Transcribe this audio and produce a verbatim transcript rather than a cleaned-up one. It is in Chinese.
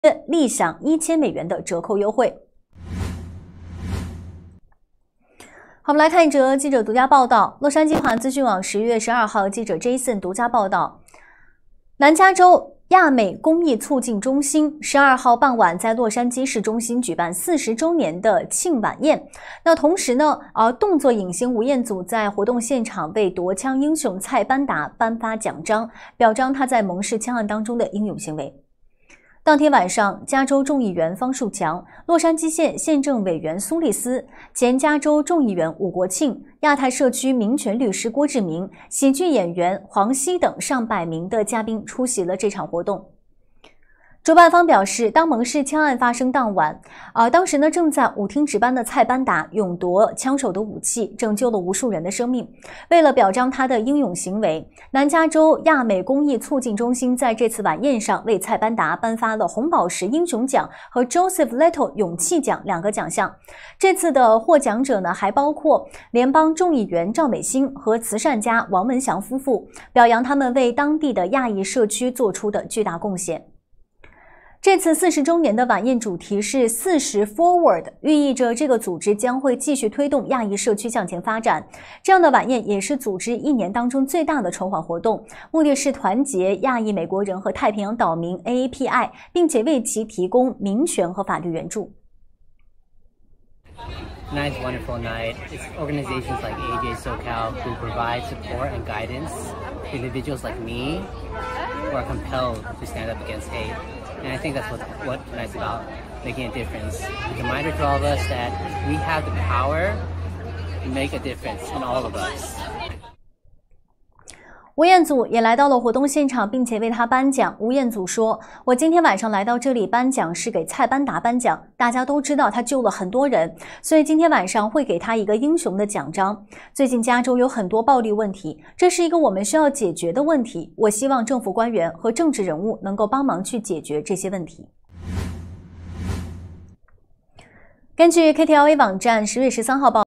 立享一千美元的折扣优惠。好，我们来看一则记者独家报道。洛杉矶华资讯网十月十二号记者 Jason 独家报道，南加州亚美公益促进中心十二号傍晚在洛杉矶市中心举办四十周年的庆晚宴。那同时呢，呃，动作影星吴彦祖在活动现场为夺枪英雄蔡班达颁发奖章，表彰他在蒙氏枪案当中的英勇行为。当天晚上，加州众议员方树强、洛杉矶县县政委员苏利斯、前加州众议员伍国庆、亚太社区民权律师郭志明、喜剧演员黄熙等上百名的嘉宾出席了这场活动。主办方表示，当蒙氏枪案发生当晚，呃，当时呢正在舞厅值班的蔡班达勇夺枪手的武器，拯救了无数人的生命。为了表彰他的英勇行为，南加州亚美公益促进中心在这次晚宴上为蔡班达颁发了红宝石英雄奖和 Joseph Little 勇气奖两个奖项。这次的获奖者呢，还包括联邦众议员赵美心和慈善家王文祥夫妇，表扬他们为当地的亚裔社区做出的巨大贡献。这次四十周年的晚宴主题是四十 Forward， 寓意着这个组织将会继续推动亚裔社区向前发展。这样的晚宴也是组织一年当中最大的筹款活动，目的是团结亚裔美国人和太平洋岛民 A A P I， 并且为其提供民权和法律援助。 Nice, wonderful night. It's organizations like A J SoCal who provide support and guidance to individuals like me who are compelled to stand up against hate. And I think that's what, what tonight's about, making a difference. A reminder to all of us that we have the power to make a difference in all of us. 吴彦祖也来到了活动现场，并且为他颁奖。吴彦祖说：“我今天晚上来到这里颁奖是给蔡班达颁奖，大家都知道他救了很多人，所以今天晚上会给他一个英雄的奖章。最近加州有很多暴力问题，这是一个我们需要解决的问题。我希望政府官员和政治人物能够帮忙去解决这些问题。”根据 K T L A 网站十月十三号报。